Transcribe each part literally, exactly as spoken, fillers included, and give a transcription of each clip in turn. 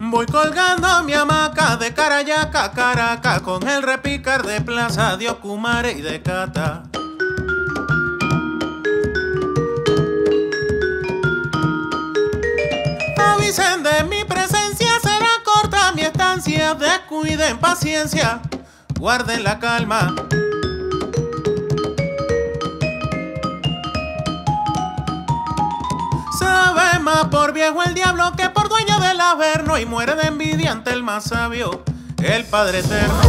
Voy colgando mi hamaca de Carayaca, Caracas, con el repicar de Plaza de Ocumare y de Cata. Avisen de mi presencia, será corta mi estancia, descuiden paciencia, guarden la calma. Sabe más por viejo el diablo que por dueño del averno, y muere de envidia ante el más sabio, el Padre Eterno.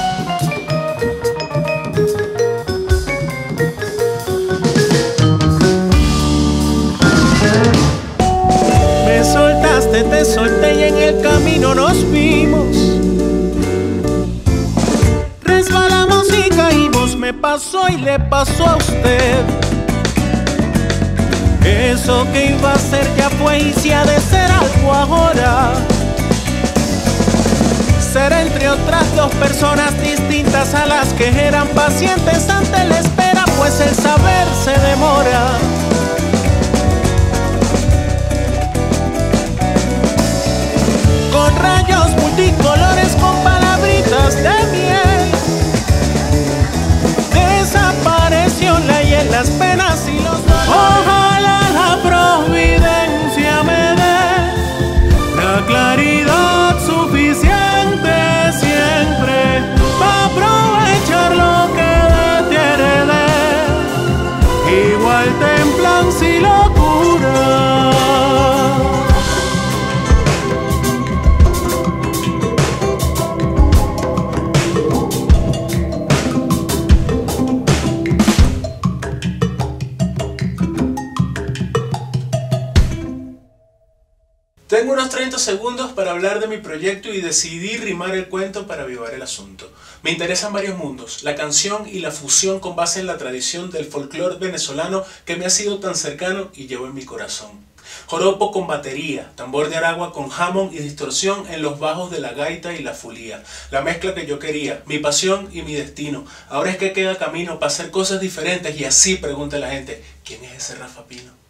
Me soltaste, te solté y en el camino nos vimos. Resbalamos y caímos, me pasó y le pasó a usted. Eso que iba a ser ya fue y si ha de ser algo ahora, será entre otras dos personas distintas a las que eran pacientes ante la espera, pues el saber se demora. Con rayos multicolores, con palabritas de miel, desapareció la y en las penas y los dolores. Ojalá la providencia me dé la claridad suficiente siempre para aprovechar lo que de ti heredé. Igual templanza y locura. Tengo unos treinta segundos para hablar de mi proyecto y decidí rimar el cuento para avivar el asunto. Me interesan varios mundos, la canción y la fusión con base en la tradición del folclore venezolano que me ha sido tan cercano y llevo en mi corazón. Joropo con batería, tambor de Aragua con Hammond y distorsión en los bajos de la gaita y la fulía. La mezcla que yo quería, mi pasión y mi destino. Ahora es que queda camino para hacer cosas diferentes y así pregunta la gente, ¿quién es ese Rafa Pino?